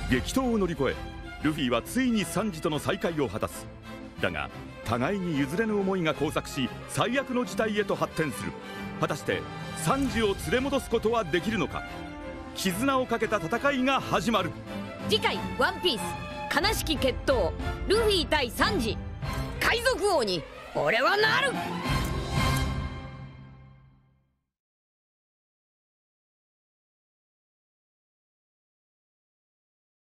激闘を乗り越えルフィはついにサンジとの再会を果たす。だが互いに譲れぬ思いが交錯し、最悪の事態へと発展する。果たしてサンジを連れ戻すことはできるのか。絆をかけた戦いが始まる。 次回「ワンピース悲しき決闘ルフィ対サンジ、海賊王に俺はなる。